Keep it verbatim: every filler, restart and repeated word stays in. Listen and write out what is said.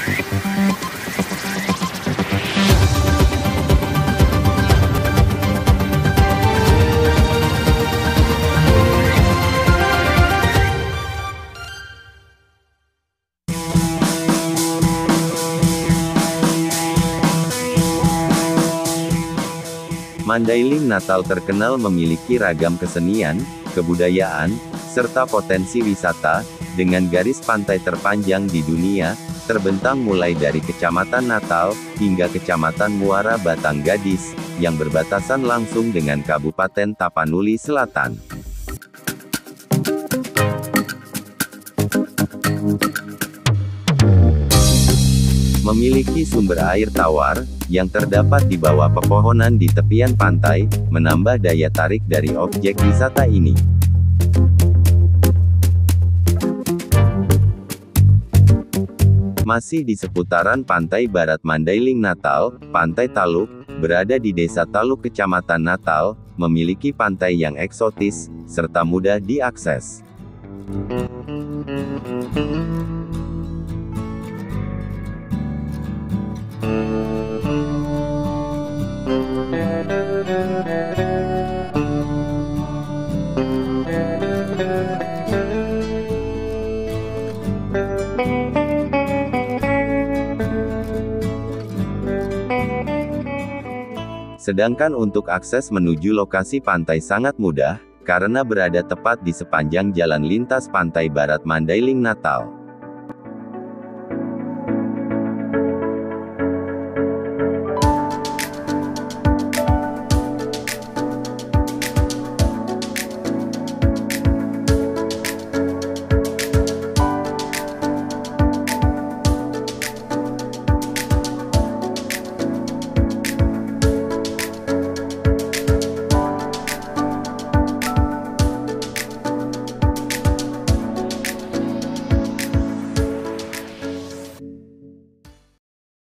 Mandailing Natal terkenal memiliki ragam kesenian, kebudayaan, serta potensi wisata, dengan garis pantai terpanjang di dunia, terbentang mulai dari Kecamatan Natal, hingga Kecamatan Muara Batang Gadis, yang berbatasan langsung dengan Kabupaten Tapanuli Selatan. Memiliki sumber air tawar, yang terdapat di bawah pepohonan di tepian pantai, menambah daya tarik dari objek wisata ini. Masih di seputaran pantai barat Mandailing Natal, Pantai Taluk, berada di Desa Taluk Kecamatan Natal, memiliki pantai yang eksotis, serta mudah diakses. Sedangkan untuk akses menuju lokasi pantai sangat mudah, karena berada tepat di sepanjang jalan lintas pantai barat Mandailing Natal.